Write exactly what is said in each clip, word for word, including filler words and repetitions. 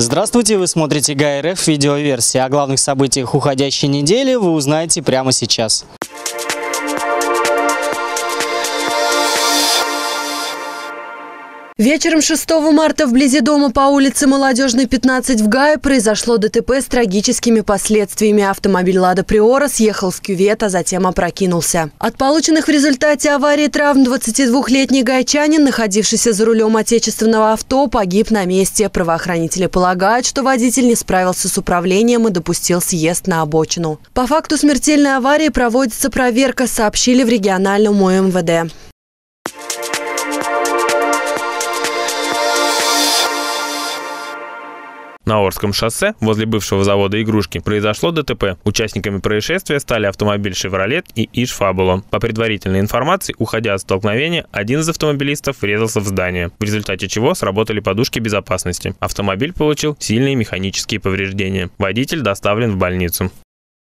Здравствуйте, вы смотрите ГАИ.РФ видеоверсия. О главных событиях уходящей недели вы узнаете прямо сейчас. Вечером шестого марта вблизи дома по улице Молодежной, пятнадцать в Гае произошло ДТП с трагическими последствиями. Автомобиль «Лада Приора» съехал с кювета, а затем опрокинулся. От полученных в результате аварии травм двадцатидвухлетний гайчанин, находившийся за рулем отечественного авто, погиб на месте. Правоохранители полагают, что водитель не справился с управлением и допустил съезд на обочину. По факту смертельной аварии проводится проверка, сообщили в региональном УМВД. На Орском шоссе возле бывшего завода «Игрушки» произошло ДТП. Участниками происшествия стали автомобиль «Шевролет» и «Иж Фабула». По предварительной информации, уходя от столкновения, один из автомобилистов врезался в здание, в результате чего сработали подушки безопасности. Автомобиль получил сильные механические повреждения. Водитель доставлен в больницу.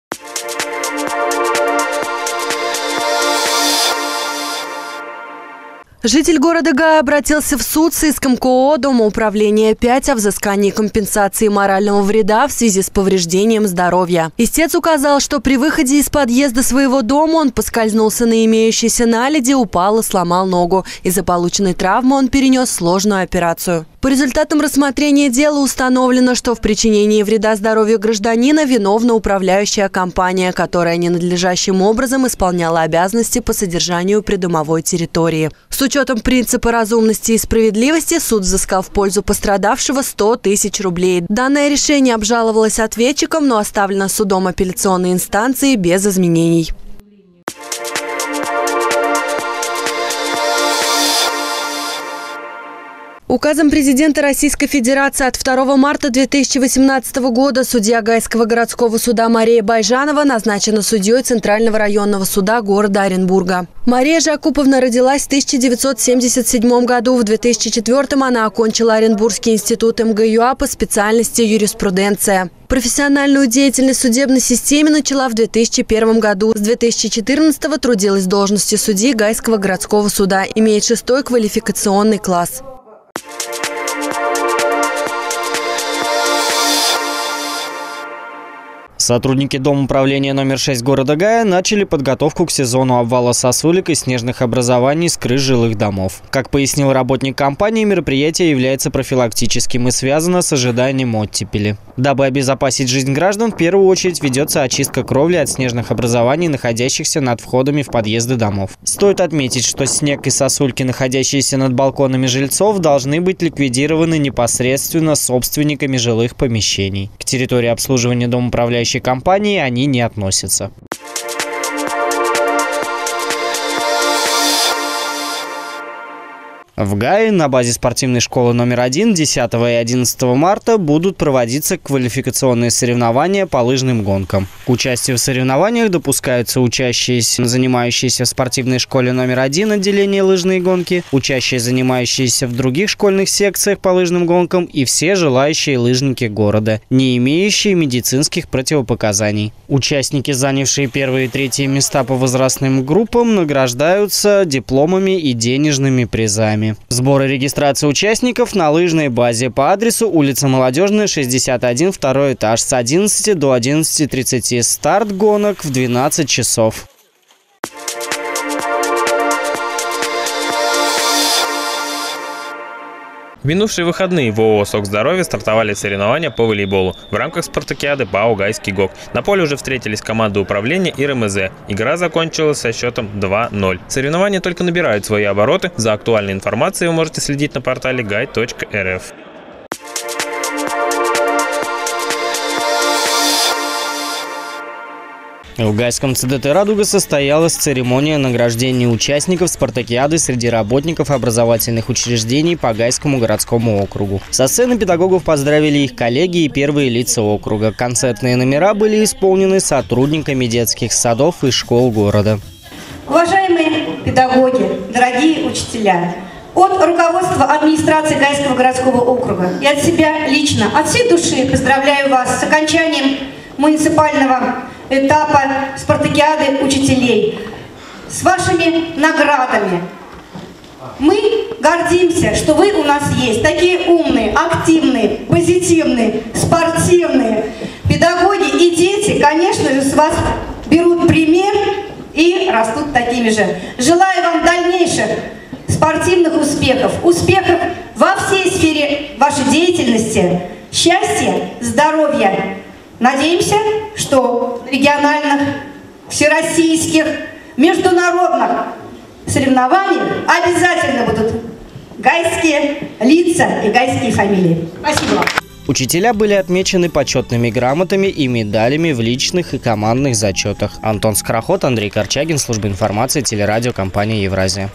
Житель города Гая обратился в суд с иском КОО Дома управления пять о взыскании компенсации морального вреда в связи с повреждением здоровья. Истец указал, что при выходе из подъезда своего дома он поскользнулся на имеющейся наледи, упал и сломал ногу. Из-за полученной травмы он перенес сложную операцию. По результатам рассмотрения дела установлено, что в причинении вреда здоровью гражданина виновна управляющая компания, которая ненадлежащим образом исполняла обязанности по содержанию придомовой территории. С учетом принципа разумности и справедливости суд взыскал в пользу пострадавшего сто тысяч рублей. Данное решение обжаловалось ответчиком, но оставлено судом апелляционной инстанции без изменений. Указом президента Российской Федерации от второго марта две тысячи восемнадцатого года судья Гайского городского суда Мария Байжанова назначена судьей Центрального районного суда города Оренбурга. Мария Жакуповна родилась в тысяча девятьсот семьдесят седьмом году. В две тысячи четвёртом она окончила Оренбургский институт МГЮА по специальности юриспруденция. Профессиональную деятельность в судебной системе начала в две тысячи первом году. С две тысячи четырнадцатого трудилась в должности судьи Гайского городского суда. Имеет шестой квалификационный класс. Сотрудники Дома управления номер шесть города Гая начали подготовку к сезону обвала сосулек и снежных образований с крыш жилых домов. Как пояснил работник компании, мероприятие является профилактическим и связано с ожиданием оттепели. Дабы обезопасить жизнь граждан, в первую очередь ведется очистка кровли от снежных образований, находящихся над входами в подъезды домов. Стоит отметить, что снег и сосульки, находящиеся над балконами жильцов, должны быть ликвидированы непосредственно собственниками жилых помещений. К территории обслуживания Дома управляющей компании они не относятся. В Гае на базе спортивной школы номер один десятого и одиннадцатого марта будут проводиться квалификационные соревнования по лыжным гонкам. К участию в соревнованиях допускаются учащиеся, занимающиеся в спортивной школе номер один отделения лыжные гонки, учащиеся, занимающиеся в других школьных секциях по лыжным гонкам и все желающие лыжники города, не имеющие медицинских противопоказаний. Участники, занявшие первые и третьи места по возрастным группам, награждаются дипломами и денежными призами. Сбор и регистрация участников на лыжной базе по адресу улица Молодежная, шестьдесят один, второй этаж, с одиннадцати до одиннадцати тридцати. Старт гонок в двенадцать часов. В минувшие выходные в ООО «Сок Здоровья» стартовали соревнования по волейболу в рамках спартакиады ПАО «Гайский ГОК». На поле уже встретились команды управления и РМЗ. Игра закончилась со счетом два ноль. Соревнования только набирают свои обороты. За актуальной информацией вы можете следить на портале гай точка эр эф. В Гайском ЦДТ «Радуга» состоялась церемония награждения участников спартакиады среди работников образовательных учреждений по Гайскому городскому округу. Со сцены педагогов поздравили их коллеги и первые лица округа. Концертные номера были исполнены сотрудниками детских садов и школ города. Уважаемые педагоги, дорогие учителя! От руководства администрации Гайского городского округа и от себя лично, от всей души поздравляю вас с окончанием муниципального этапа спартакиады учителей, с вашими наградами. Мы гордимся, что вы у нас есть. Такие умные, активные, позитивные, спортивные педагоги и дети, конечно же, с вас берут пример и растут такими же. Желаю вам дальнейших спортивных успехов, успехов во всей сфере вашей деятельности, счастья, здоровья. Надеемся, что в региональных, всероссийских, международных соревнованиях обязательно будут гайские лица и гайские фамилии. Спасибо вам. Учителя были отмечены почетными грамотами и медалями в личных и командных зачетах. Антон Скороход, Андрей Корчагин, служба информации, телерадио, компания «Евразия».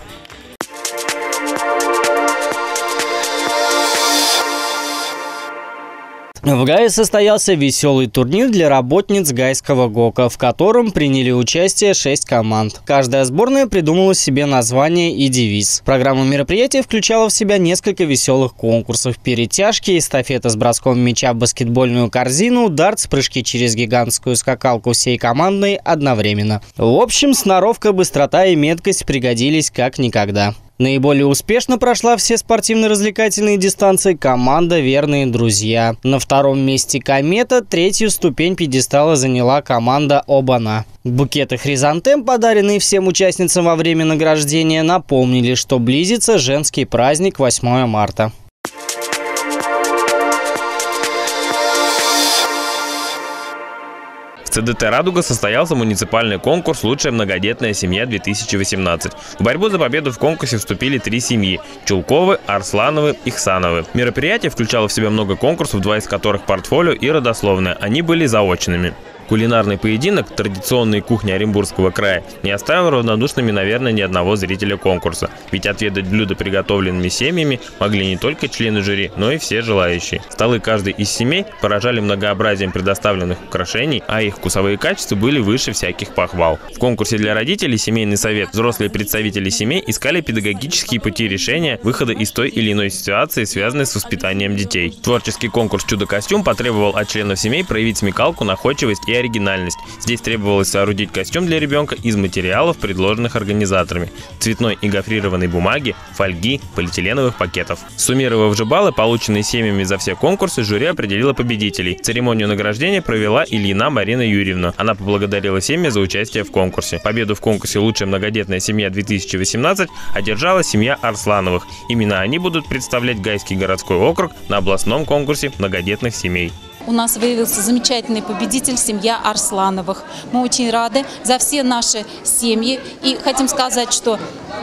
В Гае состоялся веселый турнир для работниц гайского ГОКа, в котором приняли участие шесть команд. Каждая сборная придумала себе название и девиз. Программа мероприятия включала в себя несколько веселых конкурсов: перетяжки, эстафета с броском мяча в баскетбольную корзину, дартс, прыжки через гигантскую скакалку всей командной одновременно. В общем, сноровка, быстрота и меткость пригодились как никогда. Наиболее успешно прошла все спортивно-развлекательные дистанции команда «Верные друзья». На втором месте «Комета», третью ступень пьедестала заняла команда «Обана». Букеты хризантем, подаренные всем участницам во время награждения, напомнили, что близится женский праздник восьмое марта. В ЦДТ «Радуга» состоялся муниципальный конкурс «Лучшая многодетная семья-две тысячи восемнадцать». В борьбу за победу в конкурсе вступили три семьи – Чулковы, Арслановы, Ихсановы. Мероприятие включало в себя много конкурсов, два из которых портфолио и родословная. Они были заочными. Кулинарный поединок традиционной кухни Оренбургского края не оставил равнодушными, наверное, ни одного зрителя конкурса. Ведь отведать блюда приготовленными семьями могли не только члены жюри, но и все желающие. Столы каждой из семей поражали многообразием предоставленных украшений, а их вкусовые качества были выше всяких похвал. В конкурсе для родителей «Семейный совет» взрослые представители семей искали педагогические пути решения выхода из той или иной ситуации, связанной с воспитанием детей. Творческий конкурс «Чудо-костюм» потребовал от членов семей проявить смекалку, находчивость и оригинальность. Здесь требовалось соорудить костюм для ребенка из материалов, предложенных организаторами: цветной и гофрированной бумаги, фольги, полиэтиленовых пакетов. Суммировав же баллы, полученные семьями за все конкурсы, жюри определило победителей. Церемонию награждения провела Ильина Марина Юрьевна. Она поблагодарила семьи за участие в конкурсе. Победу в конкурсе «Лучшая многодетная семья-две тысячи восемнадцать» одержала семья Арслановых. Именно они будут представлять Гайский городской округ на областном конкурсе многодетных семей. У нас выявился замечательный победитель, семья Арслановых. Мы очень рады за все наши семьи и хотим сказать, что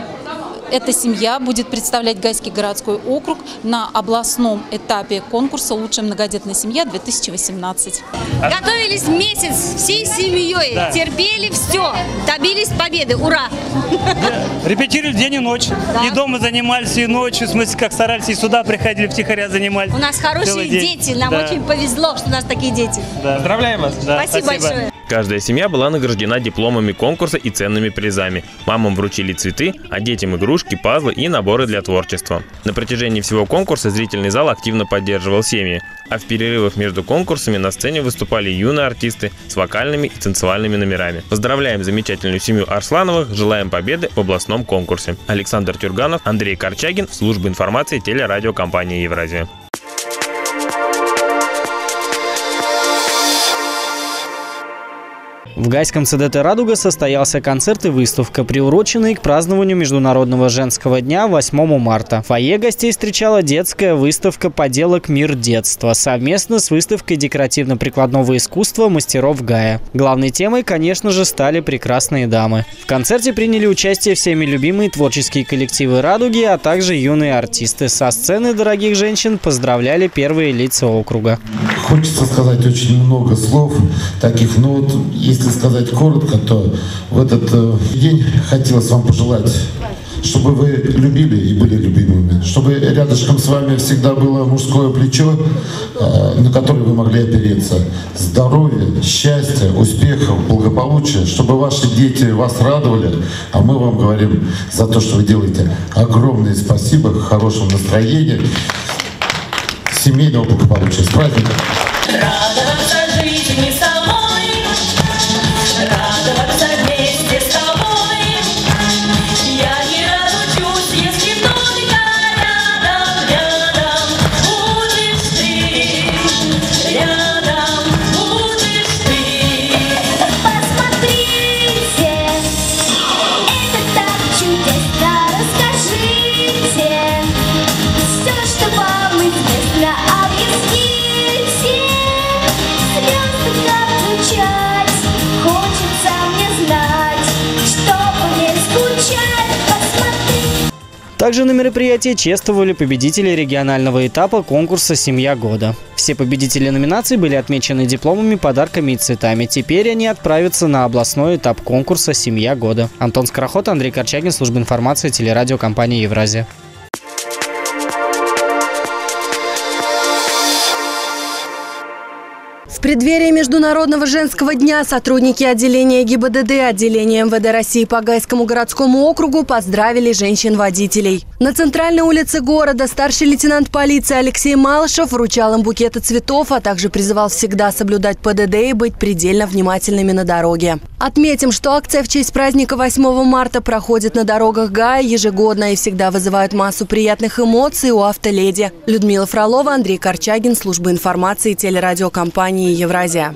эта семья будет представлять Гайский городской округ на областном этапе конкурса «Лучшая многодетная семья-две тысячи восемнадцать». Готовились месяц всей семьей, да. Терпели все, добились победы. Ура! Репетировали день и ночь. Да. И дома занимались, и ночью, в смысле, как старались, и сюда приходили, втихаря занимались. У нас хорошие дети, нам да. очень повезло, что у нас такие дети. Да. Поздравляем вас! Да. Спасибо, Спасибо большое! Каждая семья была награждена дипломами конкурса и ценными призами. Мамам вручили цветы, а детям игрушки, пазлы и наборы для творчества. На протяжении всего конкурса зрительный зал активно поддерживал семьи, а в перерывах между конкурсами на сцене выступали юные артисты с вокальными и танцевальными номерами. Поздравляем замечательную семью Арслановых, желаем победы в областном конкурсе. Александр Тюрганов, Андрей Корчагин, служба информации, телерадиокомпания «Евразия». В Гайском ЦДТ «Радуга» состоялся концерт и выставка, приуроченные к празднованию Международного женского дня восьмого марта. В фойе гостей встречала детская выставка поделок «Мир детства» совместно с выставкой декоративно-прикладного искусства мастеров Гая. Главной темой, конечно же, стали прекрасные дамы. В концерте приняли участие всеми любимые творческие коллективы «Радуги», а также юные артисты. Со сцены дорогих женщин поздравляли первые лица округа. Хочется сказать очень много слов таких, но вот если сказать коротко, то в этот э, день хотелось вам пожелать, чтобы вы любили и были любимыми, чтобы рядышком с вами всегда было мужское плечо, э, на которое вы могли опереться. Здоровья, счастья, успехов, благополучия, чтобы ваши дети вас радовали, а мы вам говорим за то, что вы делаете, огромное спасибо, хорошего настроения, семейного благополучия. С праздником! Радоваться жизни самой, радоваться вместе с тобой. Я не разучусь, если только Также на мероприятии чествовали победителей регионального этапа конкурса «Семья года». Все победители номинаций были отмечены дипломами, подарками и цветами. Теперь они отправятся на областной этап конкурса «Семья года». Антон Скороход, Андрей Корчагин, служба информации, телерадиокомпания «Евразия». В преддверии Международного женского дня сотрудники отделения ГИБДД, отделения эм вэ дэ России по Гайскому городскому округу поздравили женщин-водителей. На центральной улице города старший лейтенант полиции Алексей Малышев вручал им букеты цветов, а также призывал всегда соблюдать пэ дэ дэ и быть предельно внимательными на дороге. Отметим, что акция в честь праздника восьмого марта проходит на дорогах Гая ежегодно и всегда вызывает массу приятных эмоций у автоледи. Людмила Фролова, Андрей Корчагин, служба информации, телерадиокомпании «Евразия».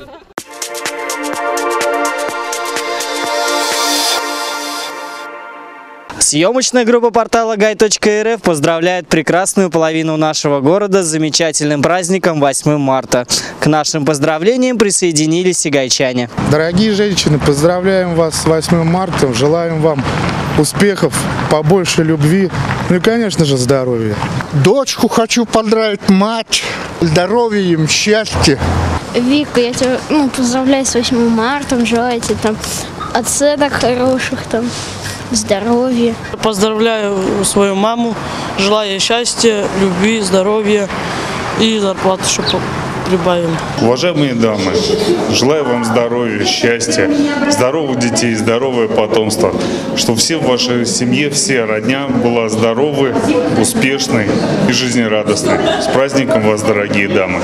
Съемочная группа портала гай точка эр эф поздравляет прекрасную половину нашего города с замечательным праздником восьмого марта. К нашим поздравлениям присоединились и гайчане. Дорогие женщины, поздравляем вас с восьмым марта, желаем вам успехов, побольше любви, ну и, конечно же, здоровья. Дочку хочу поздравить, мать, здоровья им, счастья. Вика, я тебя ну, поздравляю с восьмым марта, желаю тебе там оценок хороших, там, здоровья. Поздравляю свою маму, желаю ей счастья, любви, здоровья и зарплаты, чтобы прибавим. Уважаемые дамы, желаю вам здоровья, счастья, здоровых детей, здоровое потомство, чтобы все в вашей семье, все родня была здоровы, успешной и жизнерадостной. С праздником вас, дорогие дамы!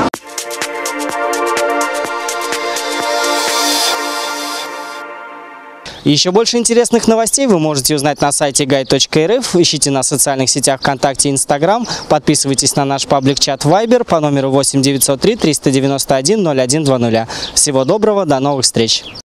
Еще больше интересных новостей вы можете узнать на сайте гай точка эр эф. Ищите нас в социальных сетях ВКонтакте и Инстаграм. Подписывайтесь на наш паблик-чат Viber по номеру восемь девятьсот три триста девяносто один ноль один двадцать. Всего доброго, до новых встреч!